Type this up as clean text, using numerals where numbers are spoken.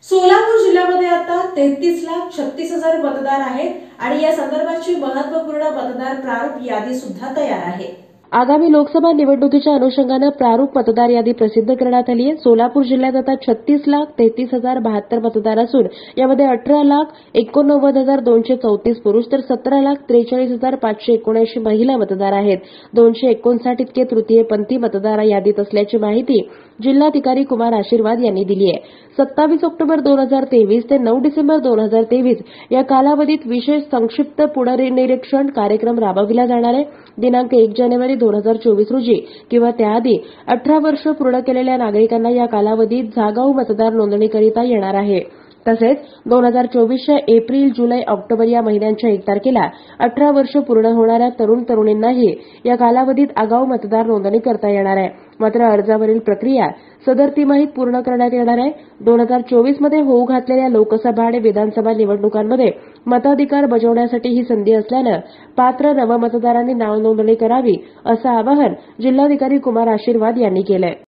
सोलापूर जिल्ह्यामध्ये आता 33,36,000 मतदार आहेत आणि या संदर्भाची महत्त्वपूर्ण मतदार प्रारूप यादी सुद्धा तयार आहे। आगामी लोकसभा निवडणुकीच्या अनुषंगाने प्रारूप मतदार यादी प्रसिद्ध करण्यात आली आहे। सोलापूर जिल्ह्यात आता 36,33,072 मतदार असून यामध्ये 18,89,234 पुरुष तर 17,43,579 महिला मतदार आहेत। 259 इतके तृतीयपंथी मतदार यादीत असल्याची माहिती जिल्हाधिकारी कुमार आशीर्वाद यांनी दिली आहे। 27 ऑक्टोबर 2023 ते 9 डिसेंबर 2023 या कालावधीत विशेष संक्षिप्त पुनर्निरीक्षण कार्यक्रम राबविला जाणार आहे। दिनांक 1 जानेवारी 2024 रोजी किंवा त्याआधी 18 वर्ष पूर्ण केलेल्या नागरिकांना या कालावधीत जागाऊ मतदार नोंदणीकरिता येणार आहे। तसेच 2024च्या एप्रिल, जुलै, ऑक्टोबर या महिन्यांच्या 1 तारखेला 18 वर्ष पूर्ण होणाऱ्या तरुणांनाही या कालावधीत आगाऊ मतदार नोंदणी करता येणार आहे। मात्र अर्जावरील प्रक्रिया सदर तिमाहीत पूर्ण करण्यात येणार आहे। 2024 मध्ये होऊ घातलेल्या लोकसभा आणि विधानसभा निवडणुकांमध्ये मताधिकार बजावण्यासाठी ही संधी असल्यानं पात्र नवमतदारांनी नाव नोंदणी करावी असं आवाहन जिल्हाधिकारी कुमार आशीर्वाद यांनी केलं आहे।